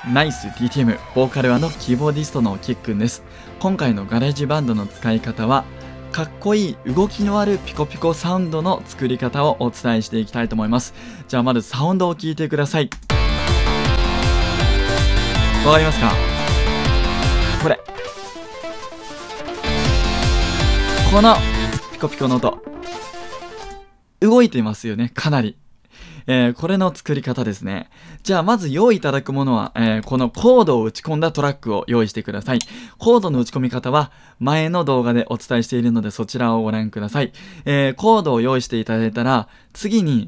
ナイス DTM ボーカル&キーボーディストのキックンです。今回のガレージバンドの使い方は、かっこいい動きのあるピコピコサウンドの作り方をお伝えしていきたいと思います。じゃあまずサウンドを聞いてください。わかりますか？これ。このピコピコの音。動いてますよね、かなり。これの作り方ですね。じゃあまず用意いただくものは、このコードを打ち込んだトラックを用意してください。コードの打ち込み方は前の動画でお伝えしているのでそちらをご覧ください。コードを用意していただいたら次に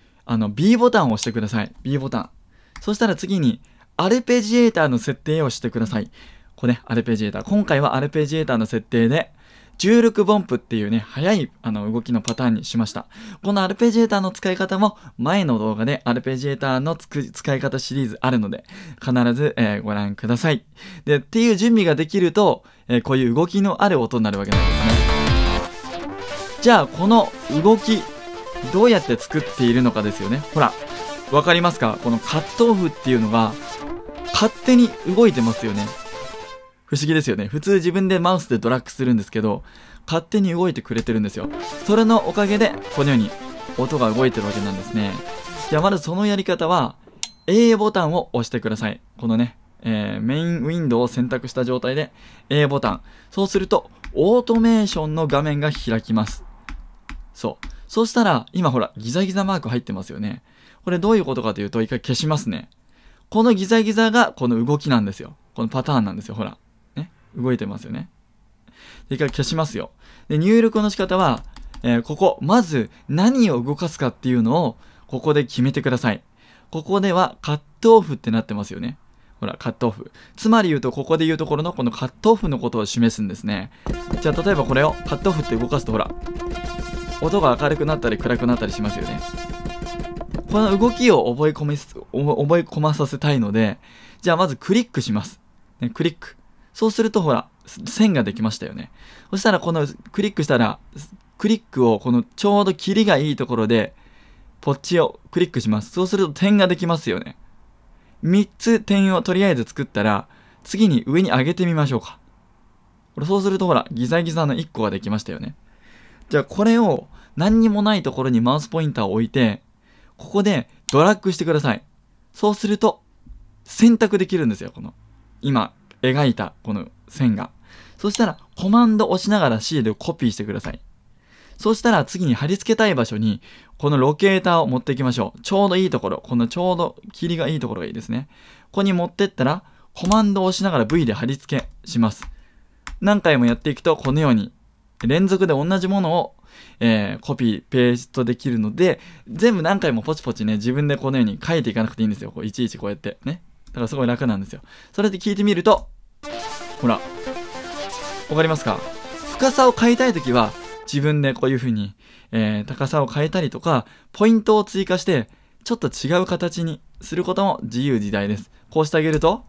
B ボタンを押してください。B ボタン。そしたら次にアルペジエーターの設定をしてください。これね、アルペジエーター。今回はアルペジエーターの設定で16分布っていうね、速い動きのパターンにしました。このアルペジエーターの使い方も前の動画でアルペジエーターの使い方シリーズあるので必ず、ご覧ください。で、っていう準備ができると、こういう動きのある音になるわけなんですね。じゃあこの動きどうやって作っているのかですよね。ほら、わかりますか？このカットオフっていうのが勝手に動いてますよね。不思議ですよね。普通自分でマウスでドラッグするんですけど、勝手に動いてくれてるんですよ。それのおかげで、このように音が動いてるわけなんですね。じゃあまずそのやり方は、A ボタンを押してください。このね、メインウィンドウを選択した状態で A ボタン。そうすると、オートメーションの画面が開きます。そう。そうしたら、今ほら、ギザギザマーク入ってますよね。これどういうことかというと、一回消しますね。このギザギザがこの動きなんですよ。このパターンなんですよ。ほら。動いてますよね。で、一回消しますよ。で、入力の仕方は、ここ、まず何を動かすかっていうのを、ここで決めてください。ここではカットオフってなってますよね。ほら、カットオフ。つまり言うと、ここで言うところのこのカットオフのことを示すんですね。じゃあ、例えばこれをカットオフって動かすと、ほら、音が明るくなったり暗くなったりしますよね。この動きを覚え込まさせたいので、じゃあまずクリックします。ね、クリック。そうするとほら、線ができましたよね。そしたらこのクリックしたら、クリックをこのちょうど切りがいいところで、ポッチをクリックします。そうすると点ができますよね。3つ点をとりあえず作ったら、次に上に上げてみましょうか。これそうするとほら、ギザギザの1個ができましたよね。じゃあこれを何にもないところにマウスポインターを置いて、ここでドラッグしてください。そうすると、選択できるんですよ。この、今、描いたこの線が。そしたらコマンド押しながら C でコピーしてください。そうしたら次に貼り付けたい場所にこのロケーターを持っていきましょう。ちょうどいいところ、このちょうど切りがいいところがいいですね。ここに持ってったらコマンドを押しながら V で貼り付けします。何回もやっていくとこのように連続で同じものをコピー、ペーストできるので、全部何回もポチポチね、自分でこのように書いていかなくていいんですよ。こういちいちこうやってね。だからすごい楽なんですよ。それで聞いてみると、ほら、わかりますか？深さを変えたいときは、自分でこういう風に、高さを変えたりとか、ポイントを追加して、ちょっと違う形にすることも自由自在です。こうしてあげると、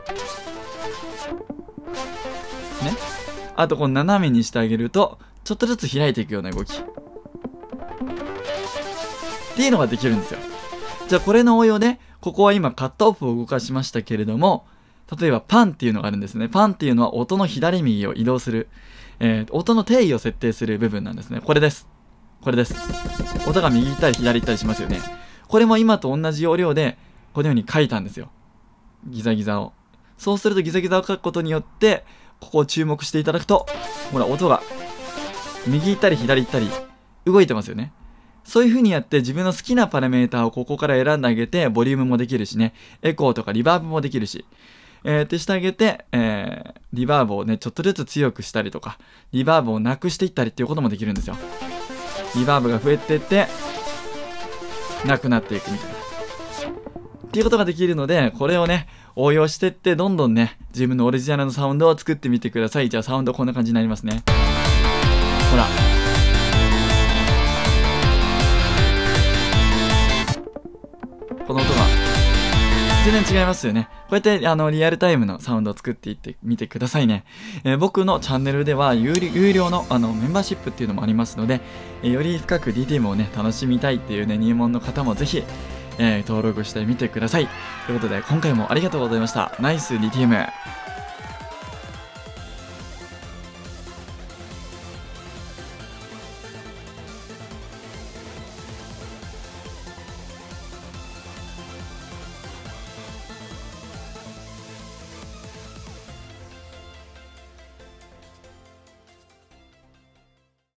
ね。あとこの斜めにしてあげると、ちょっとずつ開いていくような動き。っていうのができるんですよ。じゃあこれの応用で、ここは今カットオフを動かしましたけれども、例えばパンっていうのがあるんですね。パンっていうのは音の左右を移動する、音の定義を設定する部分なんですね。これです。これです。音が右行ったり左行ったりしますよね。これも今と同じ要領で、このように書いたんですよ。ギザギザを。そうするとギザギザを書くことによって、ここを注目していただくと、ほら、音が右行ったり左行ったり動いてますよね。そういう風にやって自分の好きなパラメーターをここから選んであげて、ボリュームもできるしね、エコーとかリバーブもできるし、ってしてあげて、リバーブをね、ちょっとずつ強くしたりとか、リバーブをなくしていったりっていうこともできるんですよ。リバーブが増えていって、なくなっていくみたいな。っていうことができるので、これをね、応用していって、どんどんね、自分のオリジナルのサウンドを作ってみてください。じゃあサウンドこんな感じになりますね。ほら。この音が全然違いますよね。こうやってリアルタイムのサウンドを作っていってみてくださいね。僕のチャンネルでは有料のメンバーシップっていうのもありますので、より深く DTM をね楽しみたいっていうね入門の方もぜひ、 登録してみてください。ということで、今回もありがとうございました。ナイスリティウム。